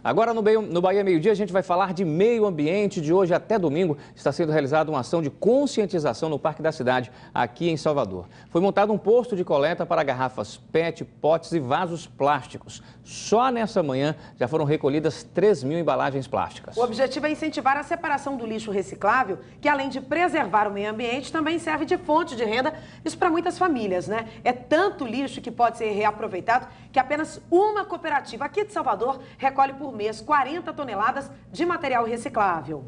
Agora no Bahia Meio-Dia a gente vai falar de meio ambiente. De hoje até domingo está sendo realizada uma ação de conscientização no Parque da Cidade, aqui em Salvador. Foi montado um posto de coleta para garrafas PET, potes e vasos plásticos. Só nessa manhã já foram recolhidas 3.000 embalagens plásticas. O objetivo é incentivar a separação do lixo reciclável, que além de preservar o meio ambiente, também serve de fonte de renda, isso para muitas famílias, né? É tanto lixo que pode ser reaproveitado que apenas uma cooperativa aqui de Salvador recolhe por mês 40 toneladas de material reciclável.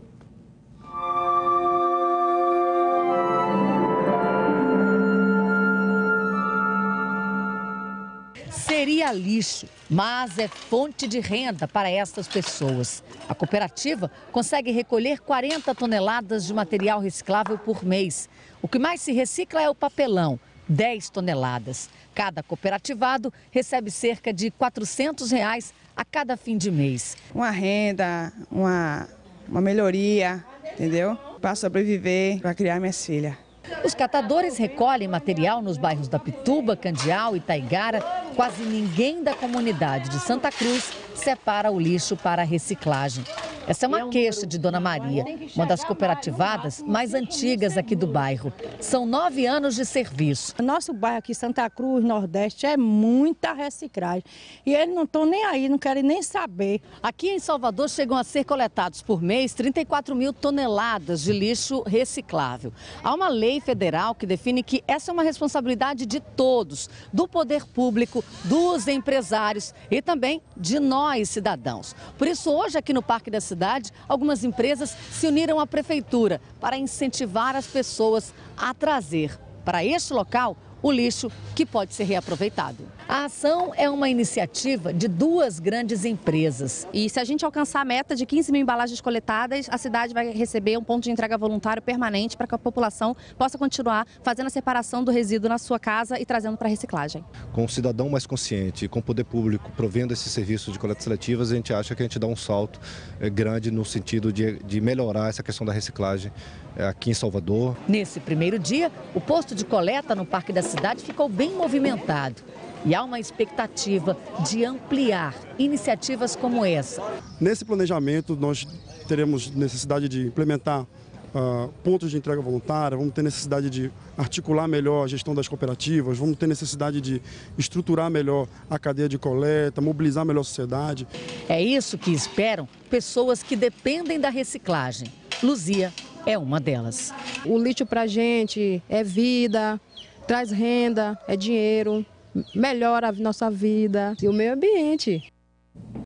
Seria lixo, mas é fonte de renda para estas pessoas. A cooperativa consegue recolher 40 toneladas de material reciclável por mês. O que mais se recicla é o papelão, 10 toneladas. Cada cooperativado recebe cerca de R$ 400 a cada fim de mês. Uma renda, uma melhoria, entendeu? Para sobreviver, para criar minhas filhas. Os catadores recolhem material nos bairros da Pituba, Candial e Taigara. Quase ninguém da comunidade de Santa Cruz separa o lixo para a reciclagem. Essa é uma queixa de Dona Maria, uma das cooperativadas mais antigas aqui do bairro. São 9 anos de serviço. Nosso bairro aqui, Santa Cruz, Nordeste, é muita reciclagem. E eles não estão nem aí, não querem nem saber. Aqui em Salvador chegam a ser coletados por mês 34.000 toneladas de lixo reciclável. Há uma lei federal que define que essa é uma responsabilidade de todos, do poder público, dos empresários e também de nós, cidadãos. Por isso, hoje aqui no Parque da Cidade, algumas empresas se uniram à prefeitura para incentivar as pessoas a trazer para este local o lixo que pode ser reaproveitado. A ação é uma iniciativa de 2 grandes empresas. E se a gente alcançar a meta de 15.000 embalagens coletadas, a cidade vai receber um ponto de entrega voluntário permanente para que a população possa continuar fazendo a separação do resíduo na sua casa e trazendo para a reciclagem. Com o cidadão mais consciente, com o poder público provendo esse serviço de coletas seletivas, a gente acha que a gente dá um salto grande no sentido de melhorar essa questão da reciclagem aqui em Salvador. Nesse primeiro dia, o posto de coleta no Parque da Cidade ficou bem movimentado. E há uma expectativa de ampliar iniciativas como essa. Nesse planejamento, nós teremos necessidade de implementar pontos de entrega voluntária, vamos ter necessidade de articular melhor a gestão das cooperativas, vamos ter necessidade de estruturar melhor a cadeia de coleta, mobilizar melhor a sociedade. É isso que esperam pessoas que dependem da reciclagem. Luzia é uma delas. O lixo para a gente é vida, traz renda, é dinheiro, melhora a nossa vida e o meio ambiente.